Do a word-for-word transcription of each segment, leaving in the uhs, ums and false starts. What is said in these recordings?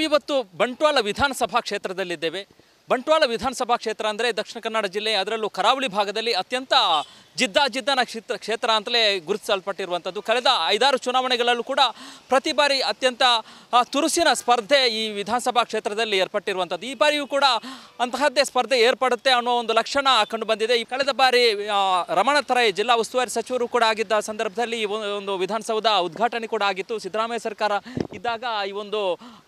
ನಾವಿವತ್ತು ಬಂಟ್ವಾಳ ವಿಧಾನಸಭಾ ಕ್ಷೇತ್ರದಲ್ಲಿದ್ದೇವೆ. ಬಂಟ್ವಾಳ ವಿಧಾನಸಭಾ ಕ್ಷೇತ್ರ ಅಂದರೆ ದಕ್ಷಿಣ ಕನ್ನಡ ಜಿಲ್ಲೆ, ಅದರಲ್ಲೂ ಕರಾವಳಿ ಭಾಗದಲ್ಲಿ ಅತ್ಯಂತ ಜಿದ್ದಾಜಿದ್ದನ ಕ್ಷೇತ್ರ ಕ್ಷೇತ್ರ ಅಂತಲೇ ಗುರುತಿಸಲ್ಪಟ್ಟಿರುವಂಥದ್ದು. ಕಳೆದ ಐದಾರು ಚುನಾವಣೆಗಳಲ್ಲೂ ಕೂಡ ಪ್ರತಿ ಬಾರಿ ಅತ್ಯಂತ ತುರುಸಿನ ಸ್ಪರ್ಧೆ ಈ ವಿಧಾನಸಭಾ ಕ್ಷೇತ್ರದಲ್ಲಿ ಏರ್ಪಟ್ಟಿರುವಂಥದ್ದು. ಈ ಬಾರಿಯೂ ಕೂಡ ಅಂತಹದ್ದೇ ಸ್ಪರ್ಧೆ ಏರ್ಪಡುತ್ತೆ ಅನ್ನೋ ಒಂದು ಲಕ್ಷಣ ಕಂಡು ಬಂದಿದೆ. ಈ ಕಳೆದ ಬಾರಿ ರಮಣ ತರೈ ಜಿಲ್ಲಾ ಉಸ್ತುವಾರಿ ಸಚಿವರು ಕೂಡ ಆಗಿದ್ದ ಸಂದರ್ಭದಲ್ಲಿ ಒಂದು ವಿಧಾನಸೌಧ ಉದ್ಘಾಟನೆ ಕೂಡ ಆಗಿತ್ತು. ಸಿದ್ದರಾಮಯ್ಯ ಸರ್ಕಾರ ಇದ್ದಾಗ ಈ ಒಂದು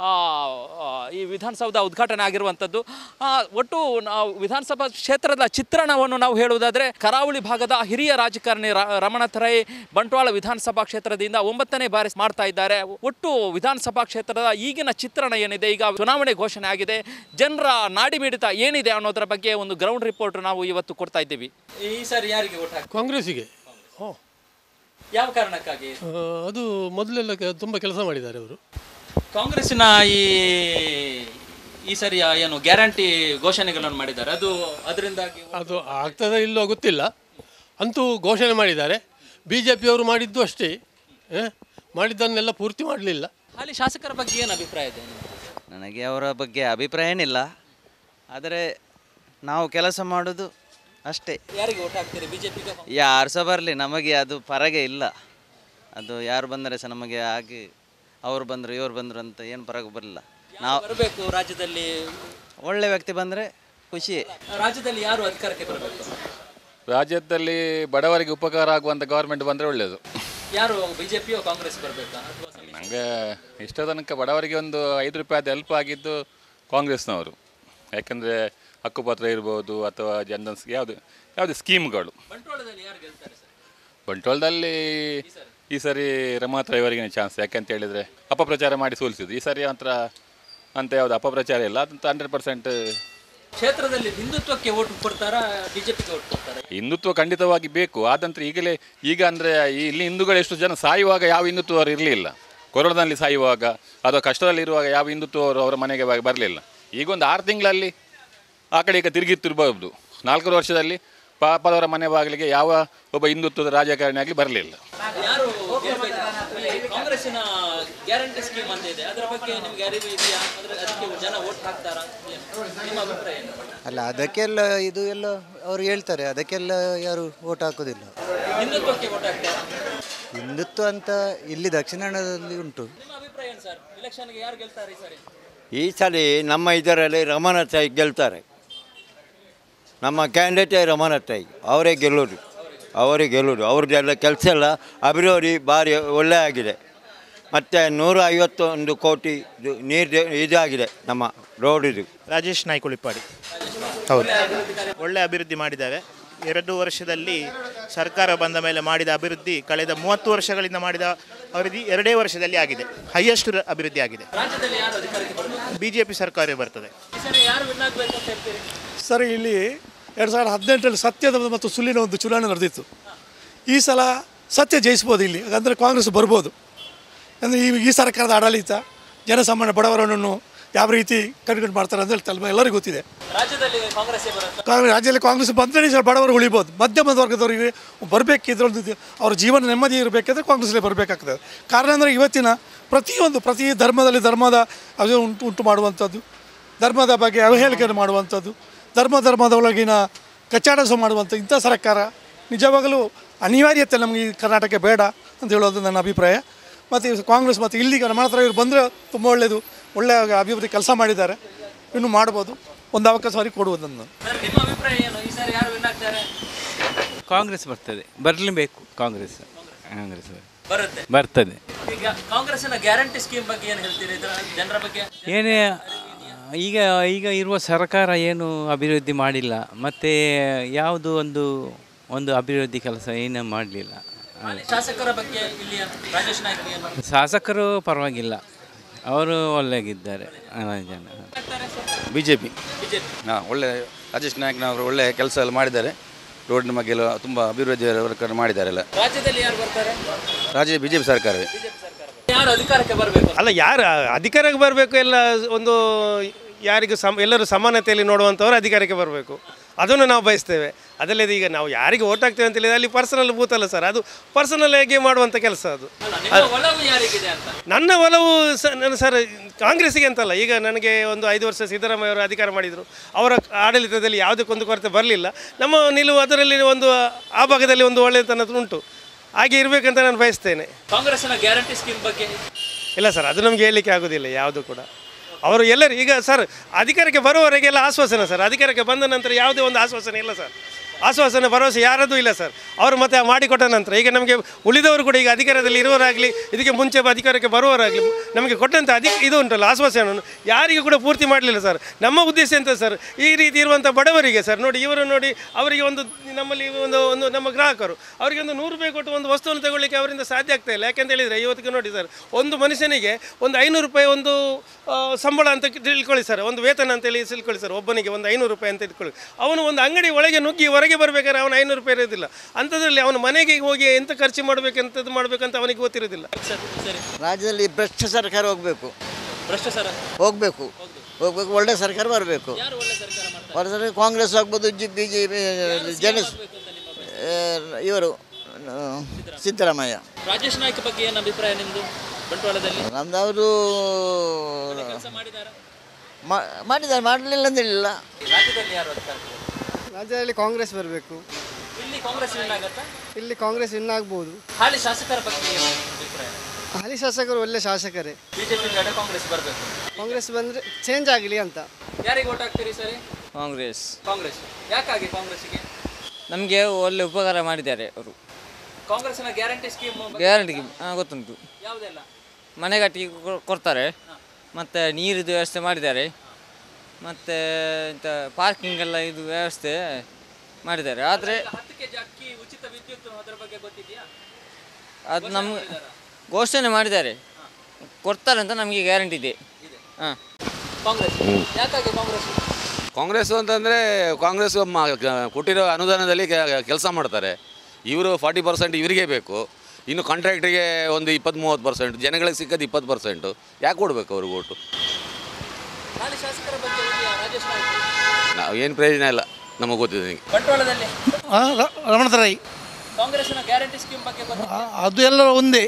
ಈ ವಿಧಾನಸೌಧ ಉದ್ಘಾಟನೆ ಆಗಿರುವಂಥದ್ದು. ಒಟ್ಟು ನಾವು ವಿಧಾನಸಭಾ ಕ್ಷೇತ್ರದ ಚಿತ್ರಣವನ್ನು ನಾವು ಹೇಳುವುದಾದರೆ ಕರಾವಳಿ ಭಾಗದ ಹಿರಿಯ ರಾಜಕಾರಣಿ ರಮಣ ತರೈ ಬಂಟ್ವಾಳ ವಿಧಾನಸಭಾ ಕ್ಷೇತ್ರದಿಂದ ಒಂಬತ್ತನೇ ಬಾರಿ ಮಾಡ್ತಾ ಇದ್ದಾರೆ. ಒಟ್ಟು ವಿಧಾನಸಭಾ ಕ್ಷೇತ್ರದ ಈಗಿನ ಚಿತ್ರಣ ಏನಿದೆ, ಈಗ ಚುನಾವಣೆ ಘೋಷಣೆ ಆಗಿದೆ, ಜನರ ನಾಡಿಮಿಡಿತ ಏನಿದೆ ಅನ್ನೋದರ ಬಗ್ಗೆ ಒಂದು ಗ್ರೌಂಡ್ ರಿಪೋರ್ಟ್ ನಾವು ಇವತ್ತು ಕೊಡ್ತಾ ಇದ್ದೀವಿ. ಈ ಸಾರಿ ಯಾರಿಗೆ ವೋಟ್ ಹಾಕಿ? ಕಾಂಗ್ರೆಸ್ಸಿಗೆ. ಯಾವ ಕಾರಣಕ್ಕಾಗಿ? ಅದು ಮೊದಲೆಲ್ಲ ತುಂಬ ಕೆಲಸ ಮಾಡಿದ್ದಾರೆ ಅವರು. ಕಾಂಗ್ರೆಸ್ಸಿನ ಈ ಈ ಸರಿ ಏನು ಗ್ಯಾರಂಟಿ ಘೋಷಣೆಗಳನ್ನು ಮಾಡಿದ್ದಾರೆ, ಅದು ಅದರಿಂದಾಗಿ ಅದು ಆಗ್ತದೆ ಇಲ್ಲೋ ಗೊತ್ತಿಲ್ಲ, ಅಂತೂ ಘೋಷಣೆ ಮಾಡಿದ್ದಾರೆ. ಬಿ ಜೆ ಪಿಯವರು ಮಾಡಿದ್ದು ಅಷ್ಟೇ, ಮಾಡಿದ್ದನ್ನೆಲ್ಲ ಪೂರ್ತಿ ಮಾಡಲಿಲ್ಲ. ಹಾಲಿ ಶಾಸಕರ ಬಗ್ಗೆ ಏನು ಅಭಿಪ್ರಾಯ ಇದೆ? ನನಗೆ ಅವರ ಬಗ್ಗೆ ಅಭಿಪ್ರಾಯ ಏನಿಲ್ಲ, ಆದರೆ ನಾವು ಕೆಲಸ ಮಾಡೋದು ಅಷ್ಟೇ. ಯಾರಿಗೆ ವೋಟ್ ಹಾಕ್ತೀರಿ? ಬಿಜೆಪಿಗೆ? ಯಾರು ಸಹ ಬರಲಿ, ನಮಗೆ ಅದು ಪರಗೆ ಇಲ್ಲ. ಅದು ಯಾರು ಬಂದರೆ ಸಹ ನಮಗೆ ಹಾಗೆ ಅವ್ರು ಬಂದರು ಇವ್ರು ಬಂದರು ಅಂತ ಏನು ಪರಗೆ ಬರಲಿಲ್ಲ. ನಾವು ಬರಬೇಕು, ರಾಜ್ಯದಲ್ಲಿ ಒಳ್ಳೆ ವ್ಯಕ್ತಿ ಬಂದರೆ ಖುಷಿ. ರಾಜ್ಯದಲ್ಲಿ ಯಾರು ಅಧಿಕಾರಕ್ಕೆ ಬರಬೇಕು? ರಾಜ್ಯದಲ್ಲಿ ಬಡವರಿಗೆ ಉಪಕಾರ ಆಗುವಂಥ ಗೌರ್ಮೆಂಟ್ ಬಂದರೆ ಒಳ್ಳೆಯದು. ಯಾರು, ಬಿಜೆಪಿಯೋ ಕಾಂಗ್ರೆಸ್ ಬರಬೇಕಾ? ನನಗೆ ಇಷ್ಟ ತನಕ ಬಡವರಿಗೆ ಒಂದು ಐದು ರೂಪಾಯಿ ಹೆಲ್ಪ್ ಆಗಿದ್ದು ಕಾಂಗ್ರೆಸ್ನವರು. ಯಾಕೆಂದರೆ ಹಕ್ಕುಪತ್ರ ಇರ್ಬೋದು ಅಥವಾ ಜನ್ಧನ್ ಯಾವುದು ಯಾವುದು ಸ್ಕೀಮ್ಗಳು. ಬಂಟ್ವಾಳದಲ್ಲಿ ಯಾರು ಗೆಲ್ತಾರೆ ಸರ್? ಬಂಟ್ವಾಳದಲ್ಲಿ ಈ ಸರಿ ರಮಾ ತರೈ ಅವರಿಗೆ ಚಾನ್ಸ್. ಯಾಕೆಂತ ಹೇಳಿದರೆ ಅಪಪ್ರಚಾರ ಮಾಡಿ ಸೋಲಿಸಿದ್ದು. ಈ ಸರಿ ಮಾತ್ರ ಅಂತ ಯಾವುದು ಅಪಪ್ರಚಾರ ಇಲ್ಲ, ಅದಂತ ಹಂಡ್ರೆಡ್ ಪರ್ಸೆಂಟ್. ಕ್ಷೇತ್ರದಲ್ಲಿ ಹಿಂದುತ್ವಕ್ಕೆ ವೋಟ್ ಕೊಡ್ತಾರಾ, ಬಿಜೆಪಿಗೆ ವೋಟ್ ಕೊಡ್ತಾರೆ? ಹಿಂದುತ್ವ ಖಂಡಿತವಾಗಿ ಬೇಕು. ಆದಂತರ ಈಗಲೇ ಈಗ ಅಂದರೆ ಇಲ್ಲಿ ಹಿಂದೂಗಳು ಎಷ್ಟು ಜನ ಸಾಯುವಾಗ ಯಾವ ಹಿಂದುತ್ವವರು ಇರಲಿಲ್ಲ. ಕೊರೋನಾದಲ್ಲಿ ಸಾಯುವಾಗ ಅಥವಾ ಕಷ್ಟದಲ್ಲಿರುವಾಗ ಯಾವ ಹಿಂದುತ್ವವರು ಅವರ ಮನೆಗೆ ಬರಲಿಲ್ಲ. ಈಗೊಂದು ಆರು ತಿಂಗಳಲ್ಲಿ ಆ ಕಡೆ ಈಗ ತಿರುಗಿತ್ತಿರ್ಬೋದು. ನಾಲ್ಕೂರು ವರ್ಷದಲ್ಲಿ ಪಾಪದವರ ಮನೆ ಬಾಗಿಲಿಗೆ ಯಾವ ಒಬ್ಬ ಹಿಂದುತ್ವದ ರಾಜಕಾರಣಿ ಆಗಲಿ ಬರಲಿಲ್ಲ. ಕಾಂಗ್ರೆಸ್ಸಿನ ಗ್ಯಾರಂಟಿ ಸ್ಕೀಮ್ ಅಂತ ಇದೆ, ಅದರ ಬಗ್ಗೆ ನಿಮಗೆ ಅರಿವು ಇದೆಯಾ? ಅದಕ್ಕೆ ಜನ ವೋಟ್ ಹಾಕ್ತಾರಾ? ನಿಮ್ಮ ಅಭಿಪ್ರಾಯ ಏನು? ಅಲ್ಲ, ಅದಕ್ಕೆಲ್ಲ ಇದು ಎಲ್ಲ ಅವರು ಹೇಳ್ತಾರೆ, ಅದಕ್ಕೆಲ್ಲ ಯಾರು ವೋಟ್ ಹಾಕೋದಿಲ್ಲ. ಹಿಂದುತ್ವಕ್ಕೆ ವೋಟ್ ಹಾಕ್ತಾರಾ? ಹಿಂದುತ್ವ ಅಂತ ಇಲ್ಲಿ ದಕ್ಷಿಣ ಕನ್ನಡದಲ್ಲಿ ಉಂಟು. ನಿಮ್ಮ ಅಭಿಪ್ರಾಯ ಏನು ಸರ್? ಎಲೆಕ್ಷನ್ಗೆ ಯಾರು ಗೆಲ್ತಾರೆ ಈ ಸರಿ? ಈ ಸಲ ನಮ್ಮ ಇದರಲ್ಲಿ ರಮಣ ತರೈ ಗೆಲ್ತಾರೆ. ನಮ್ಮ ಕ್ಯಾಂಡಿಡೇಟೇ ರಮಣ ತರೈ, ಅವರೇ ಗೆಲ್ಲೋದು, ಅವರೇ ಗೆಲ್ಲೋದು. ಅವ್ರದ್ದೆಲ್ಲ ಕೆಲಸ ಎಲ್ಲ ಅಭಿವೃದ್ಧಿ ಭಾರಿ ಒಳ್ಳೆ ಆಗಿದೆ. ಮತ್ತು ನೂರ ಐವತ್ತೊಂದು ಕೋಟಿ ನೀರು ಇದಾಗಿದೆ ನಮ್ಮ ರೋಡ್. ಇದು ರಾಜೇಶ್ ನಾಯ್ಕ ಉಳಿಪಾಡಿ. ಹೌದು, ಒಳ್ಳೆ ಅಭಿವೃದ್ಧಿ ಮಾಡಿದ್ದಾವೆ. ಎರಡು ವರ್ಷದಲ್ಲಿ ಸರ್ಕಾರ ಬಂದ ಮೇಲೆ ಮಾಡಿದ ಅಭಿವೃದ್ಧಿ ಕಳೆದ ಮೂವತ್ತು ವರ್ಷಗಳಿಂದ ಮಾಡಿದ ಅಭಿವೃದ್ಧಿ ಎರಡೇ ವರ್ಷದಲ್ಲಿ ಆಗಿದೆ. ಹೈಯೆಸ್ಟ್ ಅಭಿವೃದ್ಧಿ ಆಗಿದೆ. ಬಿ ಜೆ ಪಿ ಸರ್ಕಾರ ಬರ್ತದೆ. ಸರ್, ಇಲ್ಲಿ ಎರಡು ಸಾವಿರದ ಹದಿನೆಂಟರಲ್ಲಿ ಸತ್ಯದ ಮತ್ತು ಸುಳ್ಳಿನ ಒಂದು ಚುನಾವಣೆ ನಡೆದಿತ್ತು. ಈ ಸಲ ಸತ್ಯ ಜಯಿಸ್ಬೋದು ಇಲ್ಲಿ, ಅಂದರೆ ಕಾಂಗ್ರೆಸ್ ಬರ್ಬೋದು. ಅಂದರೆ ಈ ಈ ಸರ್ಕಾರದ ಆಡಳಿತ ಜನಸಾಮಾನ್ಯ ಬಡವರನ್ನು ಯಾವ ರೀತಿ ಕಟ್ಕೊಂಡು ಮಾಡ್ತಾರೆ ಅಂತ ಹೇಳ್ತಲ್ಲ ಎಲ್ಲರಿಗೂ ಗೊತ್ತಿದೆ. ಕಾಂಗ್ರೆಸ್ ರಾಜ್ಯದಲ್ಲಿ ಕಾಂಗ್ರೆಸ್ ಬಂದರೆ ಸರ್ ಬಡವರು ಉಳಿಬೋದು. ಮಧ್ಯಮ ವರ್ಗದವರಿಗೆ ಬರಬೇಕಿದ್ರೊಂದು ಅವ್ರ ಜೀವನ ನೆಮ್ಮದಿ ಇರಬೇಕಾದ್ರೆ ಕಾಂಗ್ರೆಸ್ಸಲ್ಲೇ ಬರಬೇಕಾಗ್ತದೆ. ಕಾರಣ ಅಂದರೆ ಇವತ್ತಿನ ಪ್ರತಿಯೊಂದು ಪ್ರತಿ ಧರ್ಮದಲ್ಲಿ ಧರ್ಮದ ಅದು ಉಂಟು ಉಂಟು ಮಾಡುವಂಥದ್ದು, ಧರ್ಮದ ಬಗ್ಗೆ ಅವಹೇಳಿಕೆಯನ್ನು ಮಾಡುವಂಥದ್ದು, ಧರ್ಮ ಧರ್ಮದ ಒಳಗಿನ ಕಚ್ಚಾಟ ಸಹ ಮಾಡುವಂಥ ಇಂಥ ಸರ್ಕಾರ ನಿಜವಾಗಲೂ ಅನಿವಾರ್ಯತೆ ನಮಗೆ ಈ ಕರ್ನಾಟಕ ಬೇಡ ಅಂತ ಹೇಳೋದು ನನ್ನ ಅಭಿಪ್ರಾಯ. ಮತ್ತು ಕಾಂಗ್ರೆಸ್ ಮತ್ತು ಇಲ್ಲಿಗೆ ರಮಣ ತರೈ ಇವರು ಬಂದರೆ ತುಂಬ ಒಳ್ಳೆಯದು, ಒಳ್ಳೆಯ ಅಭಿವೃದ್ಧಿ ಕೆಲಸ ಮಾಡಿದ್ದಾರೆ, ಇನ್ನೂ ಮಾಡ್ಬೋದು. ಒಂದು ಅವಕಾಶ ಅವರಿಗೆ ಕೊಡುವುದು. ನನ್ನ ಕಾಂಗ್ರೆಸ್ ಬರ್ತದೆ, ಬರಲೇಬೇಕು. ಕಾಂಗ್ರೆಸ್ ಕಾಂಗ್ರೆಸ್ ಬರುತ್ತೆ ಬರ್ತದೆ. ಈಗ ಕಾಂಗ್ರೆಸ್ಸಿನ ಗ್ಯಾರಂಟಿ ಸ್ಕೀಮ್ ಬಗ್ಗೆ ಏನು ಹೇಳ್ತೀರಿ? ಜನರ ಬಗ್ಗೆ ಏನೇ ಈಗ ಈಗ ಇರುವ ಸರ್ಕಾರ ಏನು ಅಭಿವೃದ್ಧಿ ಮಾಡಿಲ್ಲ, ಮತ್ತು ಯಾವುದು ಒಂದು ಒಂದು ಅಭಿವೃದ್ಧಿ ಕೆಲಸ ಏನೂ ಮಾಡಲಿಲ್ಲ. ಶಾಸಕರ ಬಗ್ಗೆ ಇಲ್ಲಿ ರಾಜೇಶ್ ನಾಯ್ಕ ಶಾಸಕರು ಪರವಾಗಿಲ್ಲ, ಅವರು ಒಳ್ಳೆಗಿದ್ದಾರೆ. ಜನ ಬಿ ಜೆ ಪಿ ಹಾಂ, ಒಳ್ಳೆ ರಾಜೇಶ್ ನಾಯ್ಕನವರು ಒಳ್ಳೆ ಕೆಲಸ ಎಲ್ಲ ಮಾಡಿದ್ದಾರೆ. ರೋಡಿನ ಬಗ್ಗೆ ಎಲ್ಲ ತುಂಬ ಅಭಿವೃದ್ಧಿ ವರ್ಕ್ ಮಾಡಿದ್ದಾರೆ ಎಲ್ಲ. ರಾಜ್ಯದಲ್ಲಿ ಯಾರು ಬರ್ತಾರೆ? ರಾಜ್ಯ ಬಿ ಜೆ ಪಿ ಸರ್ಕಾರವೇ. ಯಾರು ಅಧಿಕಾರಕ್ಕೆ ಬರಬೇಕು? ಅಲ್ಲ, ಯಾರು ಅಧಿಕಾರಕ್ಕೆ ಬರಬೇಕು ಎಲ್ಲ ಒಂದು ಯಾರಿಗೂ ಸಮ ಎಲ್ಲರೂ ಸಮಾನತೆಯಲ್ಲಿ ನೋಡುವಂಥವ್ರು ಅಧಿಕಾರಕ್ಕೆ ಬರಬೇಕು, ಅದನ್ನು ನಾವು ಬಯಸ್ತೇವೆ. ಅದಲ್ಲದೆ ಈಗ ನಾವು ಯಾರಿಗೆ ಓಟ್ ಹಾಕ್ತೇವೆ ಅಂತ ಹೇಳಿದ್ರೆ ಅಲ್ಲಿ ಪರ್ಸನಲ್ ಬೂತ್ ಅಲ್ಲ ಸರ್, ಅದು ಪರ್ಸನಲ್ ಆಗಿ ಮಾಡುವಂಥ ಕೆಲಸ ಅದು. ನನ್ನ ಒಲವು ಸ ನನ್ನ ಸರ್ ಕಾಂಗ್ರೆಸ್ಸಿಗೆ ಅಂತಲ್ಲ. ಈಗ ನನಗೆ ಒಂದು ಐದು ವರ್ಷ ಸಿದ್ದರಾಮಯ್ಯ ಅವರು ಅಧಿಕಾರ ಮಾಡಿದರು, ಅವರ ಆಡಳಿತದಲ್ಲಿ ಯಾವುದೇ ಕುಂದುಕೊರತೆ ಬರಲಿಲ್ಲ. ನಮ್ಮ ನಿಲುವು ಅದರಲ್ಲಿ ಒಂದು ಆ ಭಾಗದಲ್ಲಿ ಒಂದು ಒಳ್ಳೆಯತನ ಉಂಟು, ಹಾಗೆ ಇರಬೇಕಂತ ನಾನು ಬಯಸ್ತೇನೆ. ಕಾಂಗ್ರೆಸ್ನ ಗ್ಯಾರಂಟಿ ಸ್ಕೀಮ್ ಬಗ್ಗೆ ಇಲ್ಲ ಸರ್, ಅದು ನಮಗೆ ಹೇಳಲಿಕ್ಕೆ ಆಗೋದಿಲ್ಲ ಯಾವುದು ಕೂಡ. ಅವರು ಎಲ್ಲರೂ ಈಗ ಸರ್ ಅಧಿಕಾರಕ್ಕೆ ಬರುವವರೆಗೆಲ್ಲ ಆಶ್ವಾಸನೆ ಸರ್, ಅಧಿಕಾರಕ್ಕೆ ಬಂದ ನಂತರ ಯಾವುದೇ ಒಂದು ಆಶ್ವಾಸನೆ ಇಲ್ಲ ಸರ್. ಆಶ್ವಾಸನೆ ಭರವಸೆ ಯಾರದ್ದು ಇಲ್ಲ ಸರ್. ಅವರು ಮತ್ತೆ ಮಾಡಿಕೊಟ್ಟ ನಂತರ ಈಗ ನಮಗೆ ಉಳಿದವರು ಕೂಡ ಈಗ ಅಧಿಕಾರದಲ್ಲಿ ಇರುವವರಾಗಲಿ ಇದಕ್ಕೆ ಮುಂಚೆ ಅಧಿಕಾರಕ್ಕೆ ಬರುವವರಾಗಲಿ ನಮಗೆ ಕೊಟ್ಟಂಥ ಅಧಿಕ ಇದು ಉಂಟಲ್ಲ ಆಶ್ವಾಸನೆಯನ್ನು ಯಾರಿಗೂ ಕೂಡ ಪೂರ್ತಿ ಮಾಡಲಿಲ್ಲ ಸರ್. ನಮ್ಮ ಉದ್ದೇಶ ಎಂತ ಸರ್, ಈ ರೀತಿ ಇರುವಂಥ ಬಡವರಿಗೆ ಸರ್ ನೋಡಿ, ಇವರು ನೋಡಿ ಅವರಿಗೆ ಒಂದು ನಮ್ಮಲ್ಲಿ ಒಂದು ಒಂದು ನಮ್ಮ ಗ್ರಾಹಕರು ಅವರಿಗೆ ಒಂದು ನೂರು ರೂಪಾಯಿ ಕೊಟ್ಟು ಒಂದು ವಸ್ತುವನ್ನು ತಗೊಳ್ಳಿಕ್ಕೆ ಅವರಿಂದ ಸಾಧ್ಯ ಆಗ್ತಾ ಇಲ್ಲ. ಯಾಕೆಂತ ಹೇಳಿದರೆ ಇವತ್ತಿಗೆ ನೋಡಿ ಸರ್, ಒಂದು ಮನುಷ್ಯನಿಗೆ ಒಂದು ಐನೂರು ರೂಪಾಯಿ ಒಂದು ಸಂಬಳ ಅಂತ ತಿಳ್ಕೊಳ್ಳಿ ಸರ್, ಒಂದು ವೇತನ ಅಂತೇಳಿ ತಿಳ್ಕೊಳ್ಳಿ ಸರ್, ಒಬ್ಬನಿಗೆ ಒಂದು ಐನೂರು ರೂಪಾಯಿ ಅಂತ ಇಟ್ಕೊಳ್ಳಿ. ಅವನು ಒಂದು ಅಂಗಡಿ ಒಳಗೆ ನುಗ್ಗಿ ಹೊರಗೆ ಬರಬೇಕಾದ್ರೆ ಅವನು ಐನೂರು ರೂಪಾಯಿ ಇರೋದಿಲ್ಲ. ಅಂಥದ್ರಲ್ಲಿ ಅವನು ಮನೆಗೆ ಹೋಗಿ ಎಂತ ಖರ್ಚು ಮಾಡಬೇಕಂತದ್ದು ಮಾಡಬೇಕಂತ ಅವನಿಗೆ ಗೊತ್ತಿರೋದಿಲ್ಲ. ರಾಜ್ಯದಲ್ಲಿ ಭ್ರಷ್ಟ ಸರ್ಕಾರ ಹೋಗಬೇಕು, ಭ್ರಷ್ಟ ಸರ್ ಹೋಗಬೇಕು ಹೋಗ್ಬೇಕು ಒಳ್ಳೆ ಸರ್ಕಾರ ಬರಬೇಕು. ಹೊರಸರಿ ಕಾಂಗ್ರೆಸ್ ಆಗ್ಬೋದು, ಜಿ ಬಿ ಜೆ ಪಿ ಜನ ಇವರು ಸಿದ್ದರಾಮಯ್ಯ. ರಾಜೇಶ್ ನಾಯ್ಕ ಬಗ್ಗೆ ಏನು ಅಭಿಪ್ರಾಯ ನಿಮ್ಮದು ಬಂಟ್ವಾಳದಲ್ಲಿ? ನಮ್ದು ಅವರು ಮಾಡಿದ್ದಾರೆ, ಮಾಡಲಿಲ್ಲ ಅಂತೇಳಿಲ್ಲ. ರಾಜ್ಯದಲ್ಲಿ ಯಾರು ಅಧಿಕಾರ? ರಾಜ್ಯದಲ್ಲಿ ಕಾಂಗ್ರೆಸ್ ಬರಬೇಕು. ಇಲ್ಲಿ ಕಾಂಗ್ರೆಸ್ ವಿನ್ ಆಗುತ್ತಾ? ಇಲ್ಲಿ ಕಾಂಗ್ರೆಸ್ ವಿನ್ ಆಗ್ಬೋದು. ಹಾಲಿ ಶಾಸಕರ ಬಗ್ಗೆ ಏನು ಅಭಿಪ್ರಾಯ? ಹಾಲಿ ಶಾಸಕರು ಒಳ್ಳೆ ಶಾಸಕರೇ. ಬಿಜೆಪಿ ಕಡೆ ಕಾಂಗ್ರೆಸ್ ಬರಬೇಕು. ಕಾಂಗ್ರೆಸ್ ಬಂದರೆ ಚೇಂಜ್ ಆಗಲಿ ಅಂತ. ಯಾರಿಗೆ ಓಟ್ ಹಾಕ್ತೀರಿ ಸರಿ? ಕಾಂಗ್ರೆಸ್. ಕಾಂಗ್ರೆಸ್ ಯಾಕಾಗಿ? ಕಾಂಗ್ರೆಸ್ಸಿಗೆ ನಮಗೆ ಒಳ್ಳೆ ಉಪಕಾರ ಮಾಡಿದ್ದಾರೆ ಅವರು. ಕಾಂಗ್ರೆಸ್ನ ಗ್ಯಾರಂಟಿ ಸ್ಕೀಮ್ ಗ್ಯಾರಂಟಿ ಹಾಂ ಗೊತ್ತುಂಟು. ಯಾವುದೆಲ್ಲ? ಮನೆ ಕಟ್ಟಿ ಕೊಡ್ತಾರೆ, ಮತ್ತು ನೀರಿದು ವ್ಯವಸ್ಥೆ ಮಾಡಿದ್ದಾರೆ, ಮತ್ತು ಇಂಥ ಪಾರ್ಕಿಂಗ್ ಎಲ್ಲ ಇದು ವ್ಯವಸ್ಥೆ ಮಾಡಿದ್ದಾರೆ. ಆದರೆ ಹತ್ತು ಕೆಜಿ ಅಕ್ಕಿ ಉಚಿತ ವಿದ್ಯುತ್ ಅದರ ಬಗ್ಗೆ ಗೊತ್ತಿದೆಯಾ? ಅದು ನಮ್ಗೆ ಘೋಷಣೆ ಮಾಡಿದ್ದಾರೆ, ಕೊಡ್ತಾರೆ ಅಂತ ನಮಗೆ ಗ್ಯಾರಂಟಿ ಇದೆ. ಹಾಂ. ಕಾಂಗ್ರೆಸ್ ಯಾಕಾಗಿ ಕಾಂಗ್ರೆಸ್? ಕಾಂಗ್ರೆಸ್ ಅಂತಂದರೆ ಕಾಂಗ್ರೆಸ್ ಕೊಟ್ಟಿರೋ ಅನುದಾನದಲ್ಲಿ ಕೆಲಸ ಮಾಡ್ತಾರೆ. ಇವರು ಫಾರ್ಟಿ ಪರ್ಸೆಂಟ್ ಇವರಿಗೆ ಬೇಕು, ಇನ್ನು ಕಾಂಟ್ರಾಕ್ಟ್ರಿಗೆ ಒಂದು ಇಪ್ಪತ್ತು ಮೂವತ್ತು ಪರ್ಸೆಂಟ್, ಜನಗಳಿಗೆ ಸಿಕ್ಕದು ಇಪ್ಪತ್ತು ಪರ್ಸೆಂಟು. ಯಾಕೆ ಕೊಡಬೇಕು ಅವ್ರಿಗೆ ಓಟು? ಹಾಲಿ ಶಾಸಕರ ಬಗ್ಗೆ ರಾಜೇಶ್ ನಾಯ್ಕ ನಾವು ಏನು ಪ್ರಯೋಜನ ಇಲ್ಲ, ನಮಗೆ ಗೊತ್ತಿದೆ. ನಿಮಗೆ ಬಂಟ್ವಾಳದಲ್ಲಿ ರಮಣತರಾಯಿ ಕಾಂಗ್ರೆಸ್ನ ಗ್ಯಾರಂಟಿ ಸ್ಕೀಮ್ ಬಗ್ಗೆ ಗೊತ್ತಾ? ಅದು ಎಲ್ಲ ಒಂದೇ.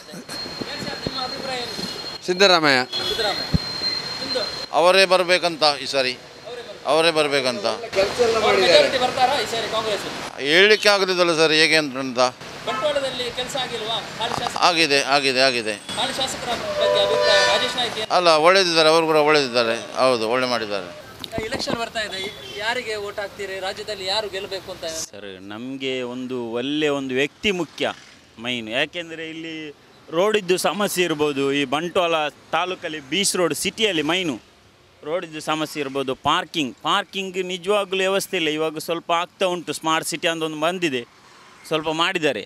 ನಿಮ್ಮ ಅಭಿಪ್ರಾಯ ಏನು? ಸಿದ್ದರಾಮಯ್ಯ ಸಿದ್ದರಾಮಯ್ಯ ನಿಮ್ದು? ಅವರೇ ಬರಬೇಕಂತ ಈ ಸಾರಿ, ಅವರೇ ಬರಬೇಕಂತ. ಮೆಜಾರಿಟಿ ಬರ್ತಾರಾ ಈ ಸಾರಿ ಕಾಂಗ್ರೆಸ್? ಹೇಳಲಿಕ್ಕೆ ಆಗೋದಿಲ್ಲ ಸರ್ ಹೇಗೆ ಅಂತ. ಬಂಟ್ವಾಳದಲ್ಲಿ ಕೆಲಸ ಆಗಿಲ್ವಾ? ಹಾಲಿ ಶಾಸಕ ಆಗಿದೆ ಆಗಿದೆ ಆಗಿದೆ ಹಾಲಿ ಶಾಸಕರ ಬಗ್ಗೆ ಅಭಿಪ್ರಾಯ ರಾಜೇಶ್ ನಾಯ್ಕ ಏನು? ಅಲ್ಲ, ಒಳ್ಳೆದಿದ್ದಾರೆ, ಅವರು ಕೂಡ ಒಳ್ಳೆದಿದ್ದಾರೆ. ಹೌದು, ಒಳ್ಳೆ ಮಾಡಿದ್ದಾರೆ. ಇಲೆಕ್ಷನ್ ಬರ್ತಾ ಇದೆ, ಯಾರಿಗೆ ಓಟ್ ಹಾಕ್ತೀರಿ? ರಾಜ್ಯದಲ್ಲಿ ಯಾರು ಗೆಲ್ಲಬೇಕು ಅಂತ? ಸರ್, ನಮಗೆ ಒಂದು ಒಳ್ಳೆಯ ಒಂದು ವ್ಯಕ್ತಿ ಮುಖ್ಯ ಮೈನ್. ಯಾಕೆಂದರೆ ಇಲ್ಲಿ ರೋಡಿದ್ದು ಸಮಸ್ಯೆ ಇರ್ಬೋದು, ಈ ಬಂಟ್ವಾಳ ತಾಲೂಕಲ್ಲಿ ಬೀಚ್ ರೋಡ್ ಸಿಟಿಯಲ್ಲಿ ಮೈನು ರೋಡಿದ್ದು ಸಮಸ್ಯೆ ಇರ್ಬೋದು. ಪಾರ್ಕಿಂಗ್ ಪಾರ್ಕಿಂಗ್ ನಿಜವಾಗ್ಲೂ ವ್ಯವಸ್ಥೆ ಇಲ್ಲ. ಇವಾಗ ಸ್ವಲ್ಪ ಆಗ್ತಾ ಉಂಟು, ಸ್ಮಾರ್ಟ್ ಸಿಟಿ ಅಂತ ಒಂದು ಬಂದಿದೆ, ಸ್ವಲ್ಪ ಮಾಡಿದ್ದಾರೆ.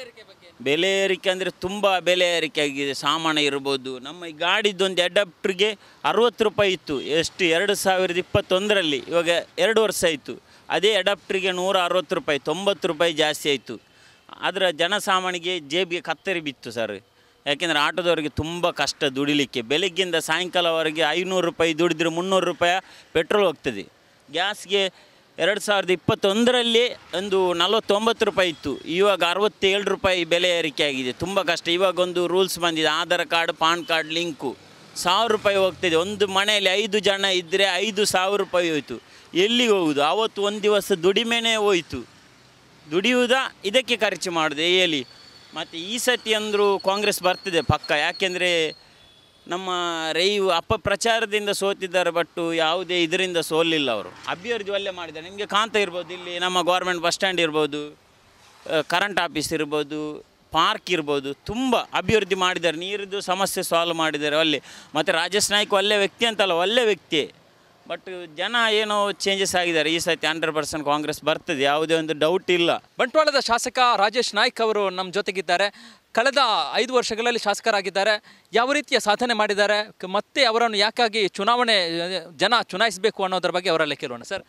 ಬೆಲೆ ಏರಿಕೆ ಅಂದರೆ ತುಂಬ ಬೆಲೆ ಏರಿಕೆ ಆಗಿದೆ. ಸಾಮಾನು ಇರ್ಬೋದು, ನಮ್ಮ ಈ ಗಾಡಿದ್ದೊಂದು ಅಡಾಪ್ಟ್ರಿಗೆ ಅರುವತ್ತು ರೂಪಾಯಿ ಇತ್ತು, ಎಷ್ಟು ಎರಡು ಸಾವಿರದ ಇಪ್ಪತ್ತೊಂದರಲ್ಲಿ, ಇವಾಗ ಎರಡು ವರ್ಷ ಆಯಿತು. ಅದೇ ಅಡಾಪ್ಟ್ರಿಗೆ ನೂರ ಅರವತ್ತು ರೂಪಾಯಿ, ತೊಂಬತ್ತು ರೂಪಾಯಿ ಜಾಸ್ತಿ ಆಯಿತು. ಅದರ ಜನಸಾಮಾನ್ಯರಿಗೆ ಜೇಬಿಗೆ ಕತ್ತರಿ ಬಿತ್ತು ಸರ್. ಯಾಕೆಂದರೆ ಆಟೋದವರಿಗೆ ತುಂಬ ಕಷ್ಟ ದುಡಿಲಿಕ್ಕೆ. ಬೆಳಗ್ಗಿಂದ ಸಾಯಂಕಾಲವರೆಗೆ ಐನೂರು ರೂಪಾಯಿ ದುಡಿದ್ರೆ ಮುನ್ನೂರು ರೂಪಾಯಿ ಪೆಟ್ರೋಲ್ ಹೋಗ್ತದೆ. ಗ್ಯಾಸ್ಗೆ ಎರಡು ಸಾವಿರದ ಇಪ್ಪತ್ತೊಂದರಲ್ಲಿ ಒಂದು ನಲವತ್ತೊಂಬತ್ತು ರೂಪಾಯಿ ಇತ್ತು, ಇವಾಗ ಅರವತ್ತೇಳು ರೂಪಾಯಿ ಬೆಲೆ ಏರಿಕೆ ಆಗಿದೆ. ತುಂಬ ಕಷ್ಟ. ಇವಾಗ ಒಂದು ರೂಲ್ಸ್ ಬಂದಿದೆ, Aadhaar card PAN card link ಸಾವಿರ ರೂಪಾಯಿ ಹೋಗ್ತದೆ. ಒಂದು ಮನೆಯಲ್ಲಿ ಐದು ಜನ ಇದ್ದರೆ ಐದು ಸಾವಿರ ರೂಪಾಯಿ ಹೋಯಿತು. ಎಲ್ಲಿಗೆ ಹೋಗುದು? ಆವತ್ತು ಒಂದು ದಿವಸ ದುಡಿಮೆನೇ ಹೋಯಿತು. ದುಡಿಯುವುದ ಇದಕ್ಕೆ ಖರ್ಚು ಮಾಡಿದೆ ಹೇಳಿ. ಮತ್ತು ಈ ಸತಿ ಅಂದರೂ ಕಾಂಗ್ರೆಸ್ ಬರ್ತದೆ ಪಕ್ಕ. ಯಾಕೆಂದರೆ ನಮ್ಮ ರೈವು ಅಪಪ್ರಚಾರದಿಂದ ಸೋತಿದ್ದಾರೆ, ಬಟ್ಟು ಯಾವುದೇ ಇದರಿಂದ ಸೋಲಿಲ್ಲ. ಅವರು ಅಭಿವೃದ್ಧಿ ಒಳ್ಳೆ ಮಾಡಿದ್ದಾರೆ. ನಿಮಗೆ ಕಾಣ್ತಾ ಇರ್ಬೋದು, ಇಲ್ಲಿ ನಮ್ಮ ಗೌರ್ಮೆಂಟ್ ಬಸ್ ಸ್ಟ್ಯಾಂಡ್ ಇರ್ಬೋದು, ಕರೆಂಟ್ ಆಫೀಸ್ ಇರ್ಬೋದು, ಪಾರ್ಕ್ ಇರ್ಬೋದು, ತುಂಬ ಅಭಿವೃದ್ಧಿ ಮಾಡಿದ್ದಾರೆ. ನೀರಿದ್ದು ಸಮಸ್ಯೆ ಸಾಲ್ವ್ ಮಾಡಿದ್ದಾರೆ ಒಳ್ಳೆ. ಮತ್ತು ರಾಜೇಶ್ ನಾಯ್ಕ ಒಳ್ಳೆ ವ್ಯಕ್ತಿ ಅಂತಲ್ಲ, ಒಳ್ಳೆ ವ್ಯಕ್ತಿ. ಬಟ್ ಜನ ಏನೋ ಚೇಂಜಸ್ ಆಗಿದ್ದಾರೆ. ಈ ಸತಿ ಹಂಡ್ರೆಡ್ ಪರ್ಸೆಂಟ್ ಕಾಂಗ್ರೆಸ್ ಬರ್ತದೆ, ಯಾವುದೇ ಒಂದು ಡೌಟ್ ಇಲ್ಲ. ಬಂಟ್ವಾಳದ ಶಾಸಕ ರಾಜೇಶ್ ನಾಯ್ಕ್ ಅವರು ನಮ್ಮ ಜೊತೆಗಿದ್ದಾರೆ. ಕಳೆದ ಐದು ವರ್ಷಗಳಲ್ಲಿ ಶಾಸಕರಾಗಿದ್ದಾರೆ. ಯಾವ ರೀತಿಯ ಸಾಧನೆ ಮಾಡಿದ್ದಾರೆ, ಮತ್ತೆ ಅವರನ್ನು ಯಾಕಾಗಿ ಚುನಾವಣೆ ಜನ ಚುನಾಯಿಸಬೇಕು ಅನ್ನೋದ್ರ ಬಗ್ಗೆ ಅವರಲ್ಲೇ ಕೇಳೋಣ. ಸರ್,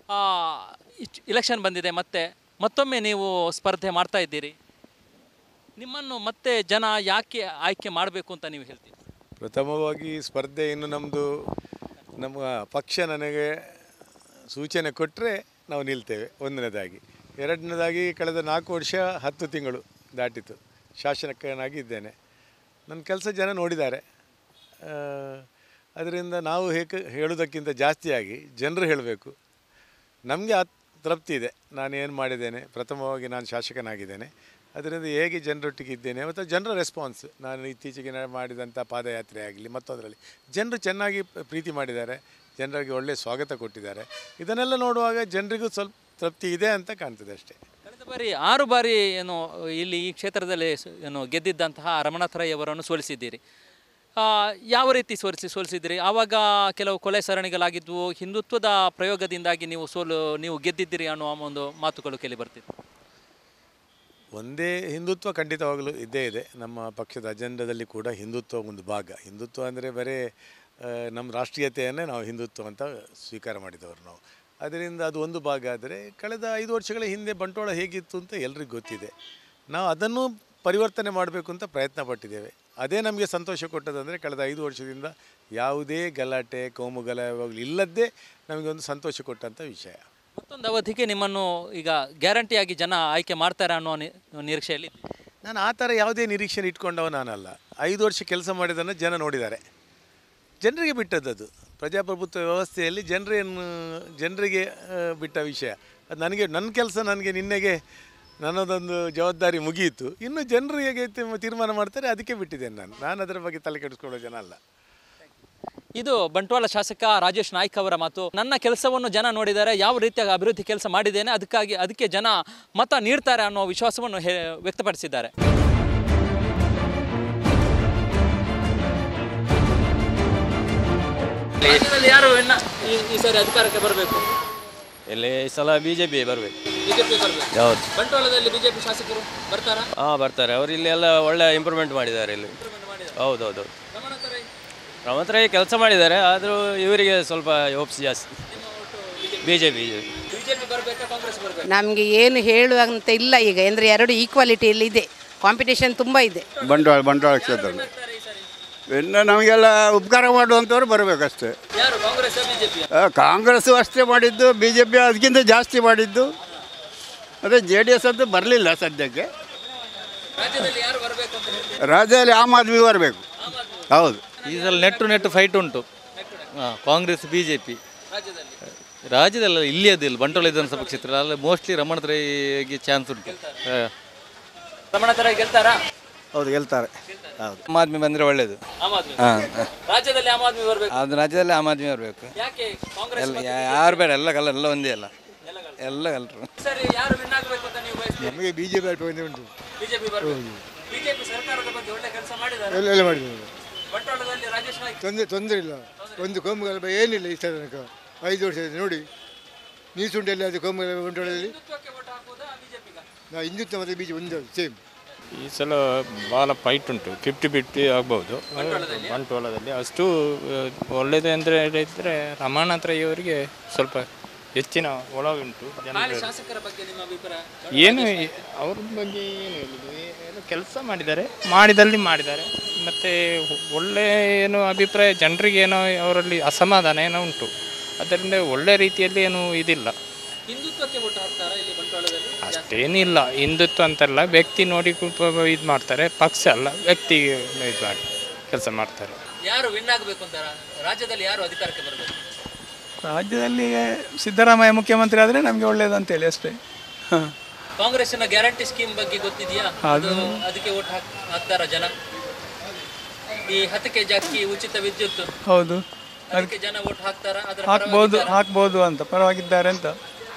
ಇಲೆಕ್ಷನ್ ಬಂದಿದೆ, ಮತ್ತೆ ಮತ್ತೊಮ್ಮೆ ನೀವು ಸ್ಪರ್ಧೆ ಮಾಡ್ತಾ ಇದ್ದೀರಿ. ನಿಮ್ಮನ್ನು ಮತ್ತೆ ಜನ ಯಾಕೆ ಆಯ್ಕೆ ಮಾಡಬೇಕು ಅಂತ ನೀವು ಹೇಳ್ತೀರಿ? ಪ್ರಥಮವಾಗಿ ಸ್ಪರ್ಧೆ ಇನ್ನು ನಮ್ಮದು ನಮ್ಮ ಪಕ್ಷ ನನಗೆ ಸೂಚನೆ ಕೊಟ್ಟರೆ ನಾವು ನಿಲ್ತೇವೆ ಒಂದನೇದಾಗಿ. ಎರಡನೇದಾಗಿ ಕಳೆದ ನಾಲ್ಕು ವರ್ಷ ಹತ್ತು ತಿಂಗಳು ದಾಟಿತು ಶಾಸಕನಾಗಿ ಇದ್ದೇನೆ. ನನ್ನ ಕೆಲಸ ಜನ ನೋಡಿದ್ದಾರೆ. ಅದರಿಂದ ನಾವು ಹೇಗೆ ಹೇಳೋದಕ್ಕಿಂತ ಜಾಸ್ತಿಯಾಗಿ ಜನರು ಹೇಳಬೇಕು. ನಮಗೆ ಆ ತೃಪ್ತಿ ಇದೆ, ನಾನು ಏನು ಮಾಡಿದ್ದೇನೆ, ಪ್ರಥಮವಾಗಿ ನಾನು ಶಾಸಕನಾಗಿದ್ದೇನೆ, ಅದರಿಂದ ಹೇಗೆ ಜನರೊಟ್ಟಿಗೆ ಇದ್ದೇನೆ ಮತ್ತು ಜನರ ರೆಸ್ಪಾನ್ಸ್, ನಾನು ಇತ್ತೀಚೆಗೆ ಮಾಡಿದಂಥ ಪಾದಯಾತ್ರೆ ಆಗಲಿ ಮತ್ತೊಂದರಲ್ಲಿ ಜನರು ಚೆನ್ನಾಗಿ ಪ್ರೀತಿ ಮಾಡಿದ್ದಾರೆ, ಜನರಿಗೆ ಒಳ್ಳೆಯ ಸ್ವಾಗತ ಕೊಟ್ಟಿದ್ದಾರೆ. ಇದನ್ನೆಲ್ಲ ನೋಡುವಾಗ ಜನರಿಗೂ ಸ್ವಲ್ಪ ತೃಪ್ತಿ ಇದೆ ಅಂತ ಕಾಣ್ತದೆ ಅಷ್ಟೇ. ಕಳೆದ ಬಾರಿ ಆರು ಬಾರಿ ಏನು ಇಲ್ಲಿ ಈ ಕ್ಷೇತ್ರದಲ್ಲಿ ಏನು ಗೆದ್ದಿದ್ದಂತಹ ರಮನಾಥ್ ರೈ ಅವರನ್ನು ಸೋಲಿಸಿದ್ದೀರಿ. ಯಾವ ರೀತಿ ಸೋಲಿಸಿ ಸೋಲಿಸಿದ್ದೀರಿ ಆವಾಗ ಕೆಲವು ಕೊಲೆ ಸರಣಿಗಳಾಗಿದ್ವು, ಹಿಂದುತ್ವದ ಪ್ರಯೋಗದಿಂದಾಗಿ ನೀವು ಸೋಲು ನೀವು ಗೆದ್ದಿದ್ದೀರಿ ಅನ್ನುವ ಒಂದು ಮಾತುಗಳು ಕೇಳಿ ಬರ್ತಿತ್ತು. ಒಂದೇ ಹಿಂದುತ್ವ ಖಂಡಿತವಾಗಲೂ ಇದ್ದೇ ಇದೆ. ನಮ್ಮ ಪಕ್ಷದ ಅಜೆಂಡಾದಲ್ಲಿ ಕೂಡ ಹಿಂದುತ್ವ ಒಂದು ಭಾಗ. ಹಿಂದುತ್ವ ಅಂದರೆ ಬರೀ ನಮ್ಮ ರಾಷ್ಟ್ರೀಯತೆಯನ್ನೇ ನಾವು ಹಿಂದುತ್ವ ಅಂತ ಸ್ವೀಕಾರ ಮಾಡಿದವರು ನಾವು. ಅದರಿಂದ ಅದು ಒಂದು ಭಾಗ. ಆದರೆ ಕಳೆದ ಐದು ವರ್ಷಗಳ ಹಿಂದೆ ಬಂಟ್ವಾಳ ಹೇಗಿತ್ತು ಅಂತ ಎಲ್ರಿಗೂ ಗೊತ್ತಿದೆ. ನಾವು ಅದನ್ನು ಪರಿವರ್ತನೆ ಮಾಡಬೇಕು ಅಂತ ಪ್ರಯತ್ನ ಪಟ್ಟಿದ್ದೇವೆ. ಅದೇ ನಮಗೆ ಸಂತೋಷ ಕೊಟ್ಟದಂದರೆ ಕಳೆದ ಐದು ವರ್ಷದಿಂದ ಯಾವುದೇ ಗಲಾಟೆ ಕೋಮು ಗಲಭೆಗಳು ಇಲ್ಲದ್ದೇ ನಮಗೆ ಒಂದು ಸಂತೋಷ ಕೊಟ್ಟಂಥ ವಿಷಯ. ಮತ್ತೊಂದು ಅವಧಿಗೆ ನಿಮ್ಮನ್ನು ಈಗ ಗ್ಯಾರಂಟಿಯಾಗಿ ಜನ ಆಯ್ಕೆ ಮಾಡ್ತಾರೆ ಅನ್ನೋ ನಿರೀಕ್ಷೆಯಲ್ಲಿ ನಾನು ಆ ಥರ ಯಾವುದೇ ನಿರೀಕ್ಷೆ ಇಟ್ಕೊಂಡವ ನಾನಲ್ಲ. ಐದು ವರ್ಷ ಕೆಲಸ ಮಾಡಿದ್ದನ್ನು ಜನ ನೋಡಿದ್ದಾರೆ. ಜನರಿಗೆ ಬಿಟ್ಟದ್ದು ಪ್ರಜಾಪ್ರಭುತ್ವ ವ್ಯವಸ್ಥೆಯಲ್ಲಿ ಜನರೇನು ಜನರಿಗೆ ಬಿಟ್ಟ ವಿಷಯ. ಅದು ನನಗೆ ನನ್ನ ಕೆಲಸ ನನಗೆ ನಿನ್ನೆಗೆ ನನ್ನದೊಂದು ಜವಾಬ್ದಾರಿ ಮುಗಿಯಿತು. ಇನ್ನು ಜನರು ಹೇಗೆ ತೀರ್ಮಾನ ಮಾಡ್ತಾರೆ ಅದಕ್ಕೆ ಬಿಟ್ಟಿದ್ದೇನೆ ನಾನು. ನಾನು ಅದರ ಬಗ್ಗೆ ತಲೆ ಕೆಡಿಸ್ಕೊಳ್ಳೋ ಜನ ಅಲ್ಲ. ಇದು ಬಂಟ್ವಾಳ ಶಾಸಕ ರಾಜೇಶ್ ನಾಯ್ಕ್ ಅವರ ಮಾತು. ನನ್ನ ಕೆಲಸವನ್ನು ಜನ ನೋಡಿದ್ದಾರೆ, ಯಾವ ರೀತಿಯ ಅಭಿವೃದ್ಧಿ ಕೆಲಸ ಮಾಡಿದ್ದೇನೆ, ಅದಕ್ಕಾಗಿ ಅದಕ್ಕೆ ಜನ ಮತ ನೀಡ್ತಾರೆ ಅನ್ನೋ ವಿಶ್ವಾಸವನ್ನು ವ್ಯಕ್ತಪಡಿಸಿದ್ದಾರೆ. ಯಾರು ಈ ಸಾರಿ ಅಧಿಕಾರಕ್ಕೆ ಬರಬೇಕು? ಇಲ್ಲಿ ಈ ಸಲ ಬಿಜೆಪಿ ಬರಬೇಕು. ಬಿಜೆಪಿ ಬರಬೇಕು. ಹೌದು. ಬಂಟ್ವಾಳದಲ್ಲಿ ಬಿಜೆಪಿ ಶಾಸಕರು ಬರ್ತಾರಾ? ಹಾಂ ಬರ್ತಾರೆ. ಅವರು ಇಲ್ಲಿ ಎಲ್ಲ ಒಳ್ಳೆ ಇಂಪ್ರೂವ್ಮೆಂಟ್ ಮಾಡಿದ್ದಾರೆ ಇಲ್ಲಿ. ಹೌದು ಹೌದು ರಮನಾಥ್ ರೈ ಕೆಲಸ ಮಾಡಿದ್ದಾರೆ, ಆದರೂ ಇವರಿಗೆ ಸ್ವಲ್ಪ ಹೋಪ್ಸ್ ಜಾಸ್ತಿ. ಬಿಜೆಪಿ ಬಿಜೆಪಿ ಬರಬೇಕಾ ಕಾಂಗ್ರೆಸ್ ಬರಬೇಕಾ? ನಮಗೆ ಏನು ಹೇಳುವಂತ ಇಲ್ಲ ಈಗ, ಅಂದರೆ ಎರಡು ಈಕ್ವಾಲಿಟಿಯಲ್ಲಿ ಇದೆ, ಕಾಂಪಿಟೇಷನ್ ತುಂಬ ಇದೆ. ಬಂಟ್ವಾಳ ಬಂಟ್ವಾಳ ಕ್ಷೇತ್ರ ಇನ್ನು ನಮಗೆಲ್ಲ ಉಪಕಾರ ಮಾಡುವಂಥವ್ರು ಬರಬೇಕಷ್ಟೇ. ಕಾಂಗ್ರೆಸ್ಸು ಅಷ್ಟೇ ಮಾಡಿದ್ದು, ಬಿ ಜೆ ಪಿ ಅದಕ್ಕಿಂತ ಜಾಸ್ತಿ ಮಾಡಿದ್ದು. ಅದೇ ಜೆ ಡಿ ಎಸ್ ಅಂತೂ ಬರಲಿಲ್ಲ ಸದ್ಯಕ್ಕೆ. ರಾಜ್ಯದಲ್ಲಿ ಆಮ್ ಆದ್ಮಿ ಬರಬೇಕು. ಹೌದು. ಈ ಸಲ ನೆಟ್ಟು ನೆಟ್ಟು ಫೈಟ್ ಉಂಟು. ಹಾಂ, ಕಾಂಗ್ರೆಸ್ ಬಿ ಜೆ ಪಿ ರಾಜ್ಯದಲ್ಲ, ಇಲ್ಲಿ ಅದಿಲ್ಲ ಬಂಟ್ವಾಳ ವಿಧಾನಸಭಾ ಕ್ಷೇತ್ರ ಅಲ್ಲ, ಮೋಸ್ಟ್ಲಿ ರಮನಾಥ್ ರೈಗೆ ಚಾನ್ಸ್ ಉಂಟು. ರಮನಾಥ್ ರೈ ಗೆಲ್ತಾರಾ? ಹೌದು ಗೆಲ್ತಾರೆ. ಹೌದು. ಆಮ್ ಆದ್ಮಿ ಬಂದರೆ ಒಳ್ಳೇದು. ಹಾಂ, ರಾಜ್ಯದಲ್ಲಿ ಆಮ್ ಆದ್ಮಿ ಬರಬೇಕು. ಅದು ರಾಜ್ಯದಲ್ಲಿ ಆಮ್ ಆದ್ಮಿ ಬರಬೇಕು. ಯಾಕೆ ಕಾಂಗ್ರೆಸ್ ಎಲ್ಲ ಯಾರು ಬೇಡ, ಎಲ್ಲ ಕಲರ್ ಎಲ್ಲ ಒಂದೇ ಅಲ್ಲ, ಎಲ್ಲ ಕಲರು. ಸರಿ, ಯಾರು ವಿನ್ ಆಗಬೇಕು ಅಂತ ನೀವು ಬಯಸ್ತೀರಿ? ನಮಗೆ ಬಿಜೆಪಿ ಅಭಿಪ್ರಾಯ ಉಂಟು. ಬಿಜೆಪಿ ಬರಬೇಕು. ಬಿಜೆಪಿ ಸರ್ಕಾರದ ಬಗ್ಗೆ ಒಳ್ಳೆ ಕೆಲಸ ಮಾಡಿದ್ದಾರೆ. ಎಲ್ಲ ಎಲ್ಲ ಮಾಡಿದ್ದಾರೆ. ಬಂಟ್ವಾಳದಲ್ಲಿ ರಾಜೇಶ್ ನಾಯ್ಕ್ ತೊಂದರೆ ತೊಂದರೆ ಇಲ್ಲ, ಒಂದು ಕೋಮು ಗಲಭೆ ಏನಿಲ್ಲ ಈ ತನಕ ಐದು ವರ್ಷ ನೋಡಿ. ನೀಸುಂಟಲ್ಲಿ ಅದು ಕೋಮು ಗಲಭೆ ಬಂಟ್ವಾಳದಲ್ಲಿ ನಾವು ಹಿಂದುತ್ವ ಮತ್ತು ಬೀಜ ಒಂದು ಸೇಮ್. ಈ ಸಲ ಭಾಳ ಫೈಟ್ ಉಂಟು, ಫಿಫ್ಟಿ ಫಿಫ್ಟಿ ಆಗ್ಬೋದು ಬಂಟ್ವಾಳದಲ್ಲಿ. ಅಷ್ಟು ಒಳ್ಳೆಯದು ಅಂದರೆ ಹೇಳಿದರೆ ರಮನಾಥ್ ರೈ ಅವರಿಗೆ ಸ್ವಲ್ಪ ಹೆಚ್ಚಿನ ಒಳಗುಂಟು. ಶಾಸಕರ ಬಗ್ಗೆ ನಿಮ್ಮ ಅಭಿಪ್ರಾಯ ಏನು? ಅವ್ರ ಬಗ್ಗೆ ಏನು ಹೇಳಿದ್ವಿ, ಏನು ಕೆಲಸ ಮಾಡಿದ್ದಾರೆ, ಮಾಡಿದಲ್ಲಿ ಮಾಡಿದ್ದಾರೆ. ಮತ್ತು ಒಳ್ಳೆ ಏನು ಅಭಿಪ್ರಾಯ, ಜನರಿಗೆ ಏನೋ ಅವರಲ್ಲಿ ಅಸಮಾಧಾನ ಏನೋ ಉಂಟು. ಅದರಿಂದ ಒಳ್ಳೆ ರೀತಿಯಲ್ಲಿ ಏನು ಇದಿಲ್ಲ. ಹಿಂದುತ್ವಕ್ಕೆ ವೋಟ್ ಹಾಕ್ತಾರಾ ಇಲ್ಲಿ ಬಂಟ್ವಾಳದಲ್ಲಿ? ಅಷ್ಟೇನಿಲ್ಲ, ಹಿಂದುತ್ವ ಅಂತಲ್ಲ, ವ್ಯಕ್ತಿ ನೋಡಿ ಇದು ಮಾಡ್ತಾರೆ, ಪಕ್ಷ ಅಲ್ಲ, ವ್ಯಕ್ತಿಗೆ ಇದು ಮಾಡಿ ಕೆಲಸ ಮಾಡ್ತಾರೆ. ಯಾರು ವಿನ್ ಆಗಬೇಕು ಅಂತ ರಾಜ್ಯದಲ್ಲಿ ಯಾರು ಅಧಿಕಾರಕ್ಕೆ ಬರಬೇಕು? ರಾಜ್ಯದಲ್ಲಿ ಸಿದ್ದರಾಮಯ್ಯ ಮುಖ್ಯಮಂತ್ರಿ ಆದರೆ ನಮಗೆ ಒಳ್ಳೇದು ಅಂತೇಳಿ ಅಷ್ಟೇ. ಕಾಂಗ್ರೆಸ್ಸಿನ ಗ್ಯಾರಂಟಿ ಸ್ಕೀಮ್ ಬಗ್ಗೆ ಗೊತ್ತಿದೆಯಾ? ಅದು ಅದಕ್ಕೆ ವೋಟ್ ಹಾಕ್ ಹಾಕ್ತಾರ ಜನ? ಈ ಹತ್ತು ಕೆಜಿ ಅಕ್ಕಿ, ಉಚಿತ ವಿದ್ಯುತ್, ಹೌದು, ಅದಕ್ಕೆ ಜನ ವೋಟ್ ಹಾಕ್ತಾರ? ಹಾಕ್ಬೋದು ಹಾಕ್ಬೋದು ಅಂತ ಪರವಾಗಿದ್ದಾರೆ ಅಂತ.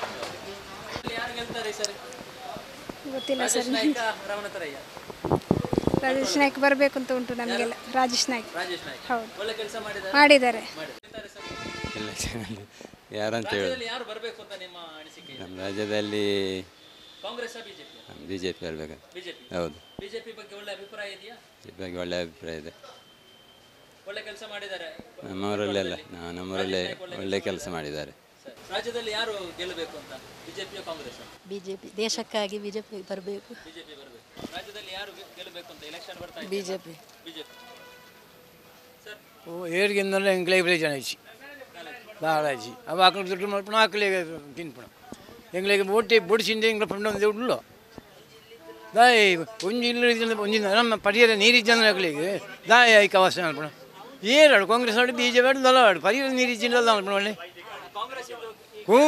ಯಾರು ಗೆಲ್ತಾರೆ ಸರ್? ಗೊತ್ತಿಲ್ಲ ಸರ್. ರಮನಾಥ್ ರೈ ರಾಜೇಶ್ ನಾಯ್ಕ್ ಬರಬೇಕು ಅಂತ ಉಂಟು ನಮಗೆಲ್ಲ. ರಾಜೇಶ್ ನಾಯ್ಕ್ ರಾಜೇಶ್ ನಾಯ್ಕ್ ಹೌದು, ಒಳ್ಳೆ ಕೆಲಸ ಮಾಡಿದ್ದಾರೆ. ಮಾಡಿದ್ದಾರೆ. ಇಲ್ಲ ಯಾರಂತ ಹೇಳಿ, ಯಾರು ಬರಬೇಕು ಅಂತ ನಿಮ್ಮ ಅನಿಸಿಕೆ? ನಮ್ಮ ರಾಜ್ಯದಲ್ಲಿ ಕಾಂಗ್ರೆಸ್ ಬಿಜೆಪಿ? ಬಿಜೆಪಿ ಬರಬೇಕು. ಬಿಜೆಪಿ. ಹೌದು. ಬಿಜೆಪಿ ಬಗ್ಗೆ ಒಳ್ಳೆ ಅಭಿಪ್ರಾಯ ಇದೆಯಾ? ಬಿಜೆಪಿ ಬಗ್ಗೆ ಒಳ್ಳೆ ಅಭಿಪ್ರಾಯ ಇದೆ. ಒಳ್ಳೆ ಕೆಲಸ ಮಾಡಿದ್ದಾರೆ. ನಮ್ಮೂರಲ್ಲೆಲ್ಲ ನಮ್ಮೂರಲ್ಲೇ ಒಳ್ಳೆ ಕೆಲಸ ಮಾಡಿದ್ದಾರೆ. ರಾಜ್ಯದಲ್ಲಿ ಯಾರು ಗೆಲ್ಲಬೇಕು ಅಂತ, ಬಿಜೆಪಿ ಕಾಂಗ್ರೆಸ್? ಬಿಜೆಪಿ, ದೇಶಕ್ಕಾಗಿ ಬಿಜೆಪಿ ಬರಬೇಕು. ಬಿಜೆಪಿ ಬರಬೇಕು. ರಾಜ್ಯದಲ್ಲಿ ಯಾರು ಗೆಲ್ಲಬೇಕು ಅಂತ ಎಲೆಕ್ಷನ್ ಬರ್ತಾ ಇದೆ? ಬಿಜೆಪಿ. ಬಿಜೆಪಿ. ಸರ್, ಓ ಏರ್ಗಿಂದಲೇ ಇಂಗ್ಲೇ ಜನಿಸಿ ಬಾಲಾಜಿ ಅವ ಆಕಳು ದುಡ್ಡು ಮಾಡ್ಕೊಂಡು ಆಕಳಿಗೆ ತಿನ್ಪಣ ಎಂಗಳಿಗೆ ಓಟಿ ಬುಡಿಸಿಂದ ಎಂಗ್ಲ ಪಂಡ ದುಡ್ಡು ದಾಯ್ ಒಂಜಿ ಇಲ್ಲ ಒಂಜಿ ನಮ್ಮ ಪರಿಹಾರ ನೀರಿಜ್ಜಂದ್ರೆ ಆಕಳಿಗೆ ದಾಯ ಐಕ ಅವಸ್ಥೆ ಅನ್ಪಣ ಏನಾಡು ಕಾಂಗ್ರೆಸ್ ಆಡು ಬಿ ಜೆ ಪಿ ಆಡು ದಳವಾಡು ಪರಿಹಾರ ನೀರಿಜ್ಜಿಲ್ಲ ಅನ್ಪಣ ಒಳ್ಳೆ ಹ್ಞೂ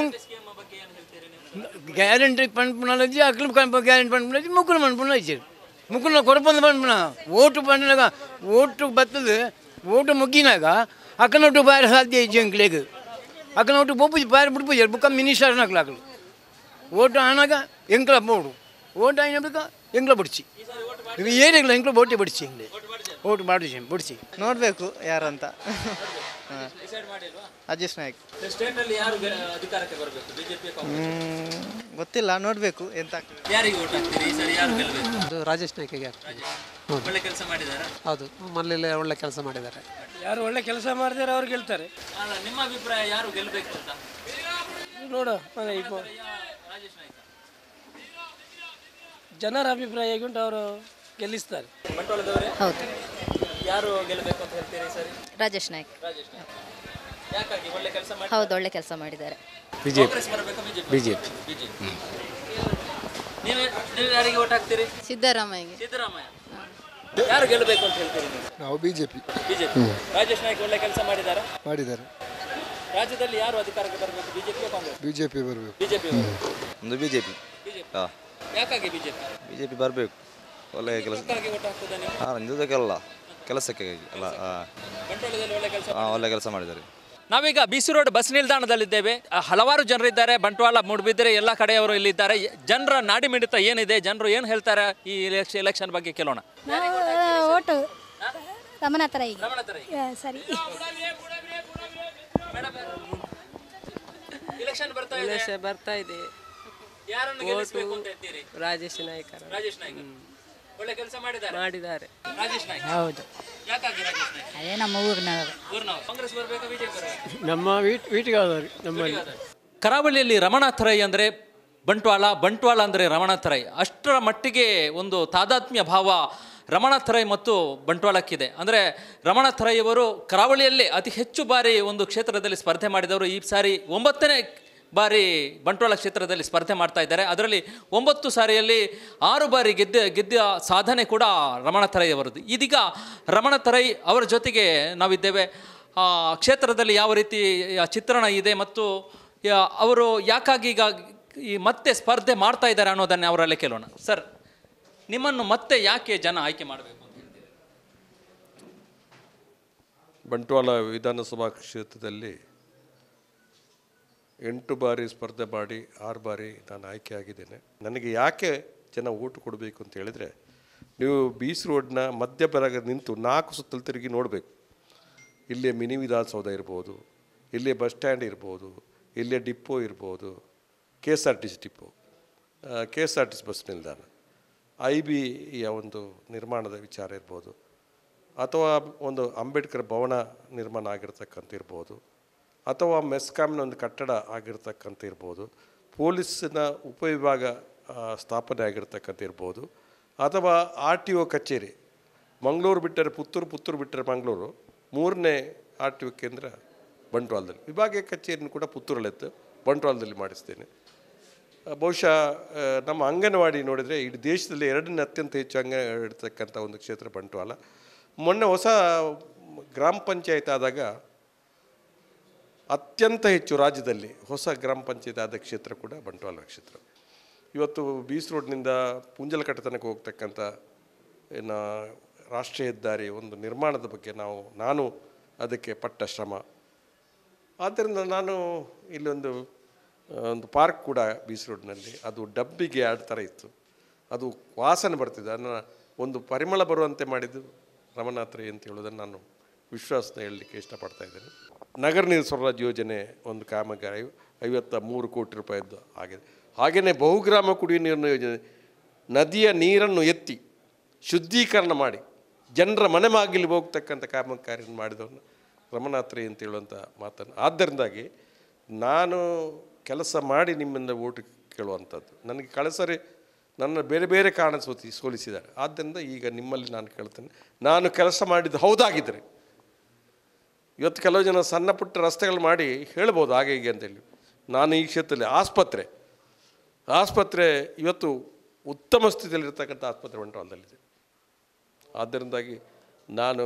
ಗ್ಯಾರಂಟಿ ಪಂಪಣಿ ಅಕ್ಲು ಗ್ಯಾರಂಟಿ ಪಂಪಣಿ ಮುಕ್ಕಳು ಪಂಪಣ ಇಚ್ಚಾರು ಮುಕ್ಕಳ ಕೊರಪಂದು ಪಂಪಣ ಓಟು ಪಂಡಿನಾಗ ಓಟು ಬರ್ತದೆ ಓಟು ಮುಗ್ಗಿನಾಗ ಅಕ್ಕನೊಟ್ಟು ಬಾರಿ ಸಾಧ್ಯ ಇಜ್ಜಿ ಅಂಕ್ಲೇಗೆ ಅಕ್ಕನೊಟ್ಟು ಪೊಪ್ಪುಜಿ ಬಾರಿ ಬಿಡ್ಪುಜಾರು ಬುಕ್ಕ ಮಿನಿಸ್ಟರ್ ನಕ್ಲು ಅಕ್ಕಳು ಓಟು ಆನಾಗ ಎಂಕ್ಲ ಬೋಡು ಓಟು ಆಯ್ನ ಬೇಕಾ ಎಂಕ್ಲ ಬಿಡ್ಸಿ ಏನಿಲ್ಲ ಎಂಕ್ಲ ಓಟಿ ಬಿಡಿಸಿ ಎಂಗ್ಲೆ ಓಟು ಮಾಡಿಸಿ ಬಿಡಿಸಿ ನೋಡಬೇಕು ಯಾರಂತ ಅಜೇಶ್ ನಾಯ್ಕ್ ಸ್ಟೇಟ್ನಲ್ಲಿ ಯಾರು ಅಧಿಕಾರಕ್ಕೆ ಬರಬೇಕು ಬಿಜೆಪಿ ಗೊತ್ತಿಲ್ಲ ನೋಡಬೇಕು ಎಂತ ಯಾರಿಗೆ ಓಟ್ ಹಾಕ್ತೀರಿ ಈ ಸರಿ ಯಾರು ಗೆಲ್ಲಬೇಕು ಅದು ರಾಜೇಶ್ ನಾಯ್ಕಿಗೆ ಒಳ್ಳೆ ಕೆಲಸ ಮಾಡಿದ್ದಾರೆ ಹೌದು ಮನೇಲಿ ಒಳ್ಳೆ ಕೆಲಸ ಮಾಡಿದ್ದಾರೆ ಯಾರು ಒಳ್ಳೆ ಕೆಲಸ ಮಾಡಿದಾರೆ ಅವ್ರು ಗೆಲ್ತಾರೆ ಅಲ್ಲ ನಿಮ್ಮ ಅಭಿಪ್ರಾಯ ಯಾರು ಗೆಲ್ಲಬೇಕು ಅಂತ ನೋಡು ಮನೆ ಈಗ ಜನರ ಅಭಿಪ್ರಾಯ ಹೇಗುಂಟು ಅವರು ಗೆಲ್ಲಿಸ್ತಾರೆ ಬಂಟ್ವಾಳದವರೇ ಹೌದು ಯಾರು ಗೆಲ್ಲಬೇಕು ಅಂತ ಹೇಳ್ತೀರಿ ಈ ಸರಿ ರಾಜೇಶ್ ನಾಯ್ಕ್ ರಾಜೇಶ್ ನಾಯ್ಕ್ ಯಾಕಾಗಿ ಒಳ್ಳೆ ಕೆಲಸ ಮಾಡಿ ಹೌದು ಒಳ್ಳೆ ಕೆಲಸ ಮಾಡಿದ್ದಾರೆ ಬಿಜೆಪಿ ಕಾಂಗ್ರೆಸ್ ಬರಬೇಕಾ ಬಿಜೆಪಿ ಬಿಜೆಪಿ ಬಿಜೆಪಿ ನೀವು ನೀವು ಯಾರಿಗೆ ಓಟ್ ಹಾಕ್ತೀರಿ ಸಿದ್ದರಾಮಯ್ಯಗೆ ಸಿದ್ದರಾಮಯ್ಯ ಯಾರು ಗೆಲ್ಲಬೇಕು ಅಂತ ಹೇಳ್ತೀರಿ ನೀವು ನಾವು B J P BJP Rajesh Naik ಒಳ್ಳೆ ಕೆಲಸ ಮಾಡಿದ್ದಾರೆ ಮಾಡಿದ್ದಾರೆ ರಾಜ್ಯದಲ್ಲಿ ಯಾರು ಅಧಿಕಾರಕ್ಕೆ ಬರಬೇಕು BJP Congress B J P ಬರಬೇಕು ಬಿಜೆಪಿ ಒಂದು ಬಿ ಜೆ ಪಿ ಬಿಜೆಪಿ ಹಾಂ ಯಾಕಾಗಿ ಬಿಜೆಪಿ ಬಿ ಜೆ ಪಿ ಬರಬೇಕು ಒಳ್ಳೆಯ ಕೆಲಸ ಯಾಕಾಗಿ ಓಟ್ ಹಾಕ್ತದೆ ನೀವು ಹಾಂ ನಿಂದಕ್ಕೆಲ್ಲ ಕೆಲಸಕ್ಕೆ ಅಲ್ಲ ಹಾಂ ಬಂಟ್ವಾಳದಲ್ಲಿ ಒಳ್ಳೆ ಕೆಲಸ ಹಾಂ ಒಳ್ಳೆ ಕೆಲಸ ಮಾಡಿದ್ದಾರೆ ನಾವೀಗ ಬಿ ಸಿ ರೋಡ್ ಬಸ್ ನಿಲ್ದಾಣದಲ್ಲಿದ್ದೇವೆ ಹಲವಾರು ಜನರಿದ್ದಾರೆ ಬಂಟ್ವಾಳ ಮೂಡುಬಿದಿರೆ ಎಲ್ಲ ಕಡೆಯವರು ಇಲ್ಲಿದ್ದಾರೆ ಜನರ ನಾಡಿ ಮಿಡಿತ ಏನಿದೆ ಜನರು ಏನು ಹೇಳ್ತಾರೆ ಈ ಎಲೆಕ್ಷನ್ ಎಲೆಕ್ಷನ್ ಬಗ್ಗೆ ಕೇಳೋಣ ಓಟು ರಮನಾಥ ರೈ ಸರಿ ಎಲೆಕ್ಷನ್ ಬರ್ತಾ ಇದೆ ಎಲೆಕ್ಷನ್ ಬರ್ತಾ ಇದೆ ಯಾರನ್ನು ಗೆಲ್ಲಿಸಬೇಕು ಅಂತ ಇದ್ದೀರಿ ರಾಜೇಶ್ ನಾಯ್ಕ ರಾಜೇಶ್ ನಾಯ್ಕ ಒಳ್ಳೆ ಕೆಲಸ ಮಾಡಿದ್ದಾರೆ ಮಾಡಿದ್ದಾರೆ ರಾಜೇಶ್ ನಾಯ್ಕ ಹೌದು ಯಾಕಾಗಿ ರಾಜೇಶ್ ನಾಯ್ಕ ಅದೇ ನಮ್ಮ ಊರಿನವರು ಊರಿನವರು ಕಾಂಗ್ರೆಸ್ ಬರಬೇಕಾ ಬಿಜೆಪಿ ಬರಬೇಕಾ ನಮ್ಮ ವೀಟ್ ವೀಟಿಗಾದವರು ನಮ್ಮಲ್ಲಿ ಕರಾವಳಿಯಲ್ಲಿ ರಮಣಾಥ ರೈ ಅಂದರೆ ಬಂಟ್ವಾಳ ಬಂಟ್ವಾಳ ಅಂದರೆ ರಮಣಾಥ ರೈ ಅಷ್ಟರ ಮಟ್ಟಿಗೆ ಒಂದು ತಾದಾತ್ಮ್ಯ ಭಾವ ರಮಣಾಥ ರೈ ಮತ್ತು ಬಂಟ್ವಾಳಕ್ಕಿದೆ. ಅಂದರೆ ರಮಣಾಥ ರೈ ಅವರು ಕರಾವಳಿಯಲ್ಲೇ ಅತಿ ಹೆಚ್ಚು ಬಾರಿ ಒಂದು ಕ್ಷೇತ್ರದಲ್ಲಿ ಸ್ಪರ್ಧೆ ಮಾಡಿದವರು. ಈ ಸಾರಿ ಒಂಬತ್ತನೇ ಬಾರಿ ಬಂಟ್ವಾಳ ಕ್ಷೇತ್ರದಲ್ಲಿ ಸ್ಪರ್ಧೆ ಮಾಡ್ತಾ ಇದ್ದಾರೆ. ಅದರಲ್ಲಿ ಒಂಬತ್ತು ಸಾರಿಯಲ್ಲಿ ಆರು ಬಾರಿ ಗೆದ್ದ ಗೆದ್ದ ಸಾಧನೆ ಕೂಡ ರಮಣಾಥ ರೈ ಅವರದ್ದು. ಇದೀಗ ರಮಣಾಥ ರೈ ಅವರ ಜೊತೆಗೆ ನಾವಿದ್ದೇವೆ. ಕ್ಷೇತ್ರದಲ್ಲಿ ಯಾವ ರೀತಿ ಚಿತ್ರಣ ಇದೆ ಮತ್ತು ಅವರು ಯಾಕಾಗಿ ಈಗ ಈ ಮತ್ತೆ ಸ್ಪರ್ಧೆ ಮಾಡ್ತಾ ಇದ್ದಾರೆ ಅನ್ನೋದನ್ನೇ ಅವರಲ್ಲೇ ಕೇಳೋಣ. ಸರ್, ನಿಮ್ಮನ್ನು ಮತ್ತೆ ಯಾಕೆ ಜನ ಆಯ್ಕೆ ಮಾಡಬೇಕು ಅಂತ ಹೇಳ್ತೀವಿ? ಬಂಟ್ವಾಳ ವಿಧಾನಸಭಾ ಕ್ಷೇತ್ರದಲ್ಲಿ ಎಂಟು ಬಾರಿ ಸ್ಪರ್ಧೆ ಮಾಡಿ ಆರು ಬಾರಿ ನಾನು ಆಯ್ಕೆ ಆಗಿದ್ದೇನೆ. ನನಗೆ ಯಾಕೆ ಜನ ಓಟು ಕೊಡಬೇಕು ಅಂತ ಹೇಳಿದರೆ, ನೀವು ಬೀಸ್ ರೋಡ್ನ ಮಧ್ಯಭಾಗ ನಿಂತು ನಾಲ್ಕು ಸುತ್ತಲು ತಿರುಗಿ ನೋಡಬೇಕು. ಇಲ್ಲೇ ಮಿನಿ ವಿಧಾನಸೌಧ ಇರ್ಬೋದು, ಇಲ್ಲೇ ಬಸ್ ಸ್ಟ್ಯಾಂಡ್ ಇರ್ಬೋದು, ಇಲ್ಲೇ ಡಿಪೋ ಇರ್ಬೋದು, K S R T C depot, K S R T C bus ನಿಲ್ದಾಣ, ಐ ಬಿಯ ಒಂದು ನಿರ್ಮಾಣದ ವಿಚಾರ ಇರ್ಬೋದು, ಅಥವಾ ಒಂದು ಅಂಬೇಡ್ಕರ್ ಭವನ ನಿರ್ಮಾಣ ಆಗಿರ್ತಕ್ಕಂಥ ಇರ್ಬೋದು, ಅಥವಾ ಮೆಸ್ಕಾಮ್ನ ಒಂದು ಕಟ್ಟಡ ಆಗಿರ್ತಕ್ಕಂಥ ಇರ್ಬೋದು, ಪೊಲೀಸಿನ ಉಪವಿಭಾಗ ಸ್ಥಾಪನೆ ಆಗಿರ್ತಕ್ಕಂಥ ಇರ್ಬೋದು, ಅಥವಾ ಆರ್ ಟಿ ಒ ಕಚೇರಿ ಮಂಗಳೂರು ಬಿಟ್ಟರೆ ಪುತ್ತೂರು, ಪುತ್ತೂರು ಬಿಟ್ಟರೆ ಮಂಗಳೂರು, ಮೂರನೇ ಆರ್ ಟಿ ಒ ಕೇಂದ್ರ ಬಂಟ್ವಾಳದಲ್ಲಿ. ವಿಭಾಗೀಯ ಕಚೇರಿನ ಕೂಡ ಪುತ್ತೂರಲ್ಲಿತ್ತು, ಬಂಟ್ವಾಳದಲ್ಲಿ ಮಾಡಿಸ್ತೇನೆ. ಬಹುಶಃ ನಮ್ಮ ಅಂಗನವಾಡಿ ನೋಡಿದರೆ ಇಡೀ ದೇಶದಲ್ಲಿ ಎರಡನೇ ಅತ್ಯಂತ ಹೆಚ್ಚು ಅಂಗನವಾಡಿ ಇಡ್ತಕ್ಕಂಥ ಒಂದು ಕ್ಷೇತ್ರ ಬಂಟ್ವಾಳ. ಮೊನ್ನೆ ಹೊಸ ಗ್ರಾಮ ಪಂಚಾಯತ್ ಆದಾಗ ಅತ್ಯಂತ ಹೆಚ್ಚು ರಾಜ್ಯದಲ್ಲಿ ಹೊಸ ಗ್ರಾಮ ಪಂಚಾಯತ್ ಆದ ಕ್ಷೇತ್ರ ಕೂಡ ಬಂಟ್ವಾಳ ಕ್ಷೇತ್ರ. ಇವತ್ತು ಬೀಸ್ ರೋಡ್ನಿಂದ ಪುಂಜಲಕಟ್ಟೆ ತನಕ ಹೋಗ್ತಕ್ಕಂಥ ಏನು ರಾಷ್ಟ್ರೀಯ ಹೆದ್ದಾರಿ ಒಂದು ನಿರ್ಮಾಣದ ಬಗ್ಗೆ ನಾವು ನಾನು ಅದಕ್ಕೆ ಪಟ್ಟ ಶ್ರಮ. ಆದ್ದರಿಂದ ನಾನು ಇಲ್ಲೊಂದು ಒಂದು ಪಾರ್ಕ್ ಕೂಡ ಬೀಸ್ ರೋಡ್ನಲ್ಲಿ, ಅದು ಡಬ್ಬಿಗೆ ಎರಡು ಥರ ಇತ್ತು, ಅದು ವಾಸನೆ ಬರ್ತಿದೆ. ಅದನ್ನು ಒಂದು ಪರಿಮಳ ಬರುವಂತೆ ಮಾಡಿದ್ದು ರಮಣಾಥ ರೈ ಅಂತ ಹೇಳೋದನ್ನು ನಾನು ವಿಶ್ವಾಸನ ಹೇಳಲಿಕ್ಕೆ ಇಷ್ಟಪಡ್ತಾ ಇದ್ದೇನೆ. ನಗರ ನೀರು ಸ್ವರಾಜ್ ಯೋಜನೆ ಒಂದು ಕಾಮಗಾರಿ ಐವತ್ತ ಮೂರು ಕೋಟಿ ರೂಪಾಯಿದ್ದು ಆಗಿದೆ. ಹಾಗೆಯೇ ಬಹುಗ್ರಾಮ ಕುಡಿಯುವ ನೀರಿನ ಯೋಜನೆ, ನದಿಯ ನೀರನ್ನು ಎತ್ತಿ ಶುದ್ಧೀಕರಣ ಮಾಡಿ ಜನರ ಮನೆ ಮಾಗಿಲಿ ಹೋಗ್ತಕ್ಕಂಥ ಕಾಮಗಾರಿಯನ್ನು ಮಾಡಿದವನು ರಮಣಾಥ ರೈ ಅಂತ ಹೇಳುವಂಥ ಮಾತನ್ನು. ಆದ್ದರಿಂದಾಗಿ ನಾನು ಕೆಲಸ ಮಾಡಿ ನಿಮ್ಮಿಂದ ಓಟು ಕೇಳುವಂಥದ್ದು. ನನಗೆ ಕಳೆದ ಸರಿ ನನ್ನ ಬೇರೆ ಬೇರೆ ಕಾರಣ ಸೋತಿ ಸೋಲಿಸಿದ್ದಾರೆ. ಆದ್ದರಿಂದ ಈಗ ನಿಮ್ಮಲ್ಲಿ ನಾನು ಕೇಳ್ತೇನೆ, ನಾನು ಕೆಲಸ ಮಾಡಿದ್ದು ಹೌದಾಗಿದ್ದರೆ ಇವತ್ತು ಕೆಲವು ಜನ ಸಣ್ಣ ಪುಟ್ಟ ರಸ್ತೆಗಳು ಮಾಡಿ ಹೇಳ್ಬೋದು ಹಾಗೆ ಹೀಗೆ ಅಂತೇಳಿ. ನಾನು ಈ ಕ್ಷೇತ್ರದಲ್ಲಿ ಆಸ್ಪತ್ರೆ ಆಸ್ಪತ್ರೆ ಇವತ್ತು ಉತ್ತಮ ಸ್ಥಿತಿಯಲ್ಲಿರ್ತಕ್ಕಂಥ ಆಸ್ಪತ್ರೆ ಬಂಟ್ವಾಳದಲ್ಲಿದೆ. ಆದ್ದರಿಂದಾಗಿ ನಾನು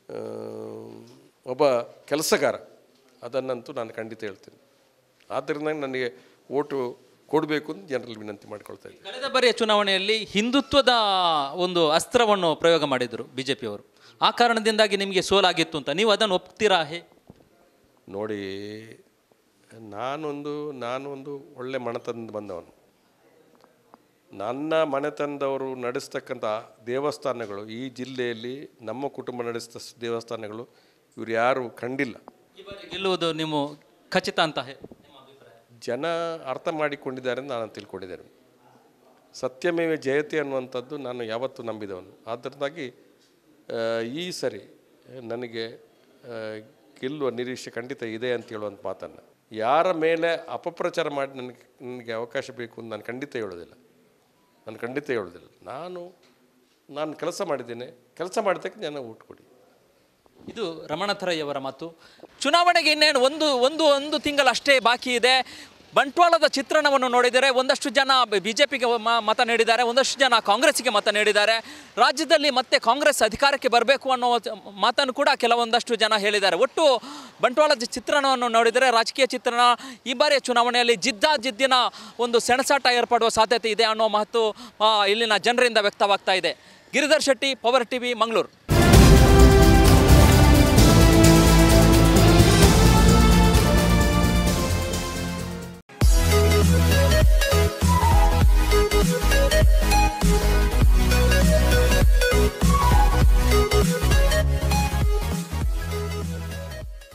ಒಬ್ಬ ಕೆಲಸಗಾರ, ಅದನ್ನಂತೂ ನಾನು ಖಂಡಿತ ಹೇಳ್ತೀನಿ. ಆದ್ದರಿಂದ ನನಗೆ ಓಟು ಕೊಡಬೇಕು ಅಂತ ಜನರಲ್ಲಿ ವಿನಂತಿ ಮಾಡಿಕೊಳ್ತಾ ಇದ್ದೀನಿ. ಕಳೆದ ಬಾರಿಯ ಚುನಾವಣೆಯಲ್ಲಿ ಹಿಂದುತ್ವದ ಒಂದು ಅಸ್ತ್ರವನ್ನು ಪ್ರಯೋಗ ಮಾಡಿದರು ಬಿ ಜೆ ಪಿಯವರು. ಆ ಕಾರಣದಿಂದಾಗಿ ನಿಮಗೆ ಸೋಲಾಗಿತ್ತು ಅಂತ ನೀವು ಅದನ್ನು ಒಪ್ತೀರಾ? ಹೇ ನೋಡಿ, ನಾನೊಂದು ನಾನು ಒಂದು ಒಳ್ಳೆ ಮನೆತನದಿಂದ ಬಂದವನು. ನನ್ನ ಮನೆತನದವರು ನಡೆಸ್ತಕ್ಕಂಥ ದೇವಸ್ಥಾನಗಳು ಈ ಜಿಲ್ಲೆಯಲ್ಲಿ ನಮ್ಮ ಕುಟುಂಬ ನಡೆಸಿದ ದೇವಸ್ಥಾನಗಳು ಇವರು ಯಾರು ಕಂಡಿಲ್ಲ. ಗೆಲ್ಲುವುದು ನಿಮ್ಮ ಖಚಿತ ಅಂತ ಜನ ಅರ್ಥ ಮಾಡಿಕೊಂಡಿದ್ದಾರೆ ಅಂತ ನಾನು ತಿಳ್ಕೊಂಡಿದ್ದೇನೆ. ಸತ್ಯಮೇವ ಜಯತೆ ಅನ್ನುವಂಥದ್ದು ನಾನು ಯಾವತ್ತೂ ನಂಬಿದವನು. ಆದ್ದರಿಂದಾಗಿ ಈ ಸರಿ ನನಗೆ ಗೆಲ್ಲುವ ನಿರೀಕ್ಷೆ ಖಂಡಿತ ಇದೆ ಅಂತ ಹೇಳುವಂಥ ಮಾತನ್ನು, ಯಾರ ಮೇಲೆ ಅಪಪ್ರಚಾರ ಮಾಡಿ ನನಗೆ ನನಗೆ ಅವಕಾಶ ಬೇಕು ಅಂತ ನಾನು ಖಂಡಿತ ಹೇಳೋದಿಲ್ಲ. ನಾನು ಖಂಡಿತ ಹೇಳೋದಿಲ್ಲ. ನಾನು ನಾನು ಕೆಲಸ ಮಾಡಿದ್ದೇನೆ, ಕೆಲಸ ಮಾಡಿದ್ದಕ್ಕೆ ಜನ ಓಟ್ ಕೊಡಿ. ಇದು ರಮಣಥರಯ್ಯವರ ಮಾತು. ಚುನಾವಣೆಗೆ ಇನ್ನೇನು ಒಂದು ಒಂದು ಒಂದು ತಿಂಗಳಷ್ಟೇ ಬಾಕಿ ಇದೆ. ಬಂಟ್ವಾಳದ ಚಿತ್ರಣವನ್ನು ನೋಡಿದರೆ ಒಂದಷ್ಟು ಜನ ಬಿ ಜೆ ಪಿಗೆ ಮತ ನೀಡಿದ್ದಾರೆ, ಒಂದಷ್ಟು ಜನ ಕಾಂಗ್ರೆಸ್ಸಿಗೆ ಮತ ನೀಡಿದ್ದಾರೆ. ರಾಜ್ಯದಲ್ಲಿ ಮತ್ತೆ ಕಾಂಗ್ರೆಸ್ ಅಧಿಕಾರಕ್ಕೆ ಬರಬೇಕು ಅನ್ನೋ ಮಾತನ್ನು ಕೂಡ ಕೆಲವೊಂದಷ್ಟು ಜನ ಹೇಳಿದ್ದಾರೆ. ಒಟ್ಟು ಬಂಟ್ವಾಳದ ಚಿತ್ರಣವನ್ನು ನೋಡಿದರೆ ರಾಜಕೀಯ ಚಿತ್ರಣ ಈ ಬಾರಿಯ ಚುನಾವಣೆಯಲ್ಲಿ ಜಿದ್ದಾಜಿದ್ದಿನ ಒಂದು ಸೆಣಸಾಟ ಏರ್ಪಡುವ ಸಾಧ್ಯತೆ ಇದೆ ಅನ್ನೋ ಮಾತು ಇಲ್ಲಿನ ಜನರಿಂದ ವ್ಯಕ್ತವಾಗ್ತಾ ಇದೆ. Giridhar Shetty, power TV, Mangaluru.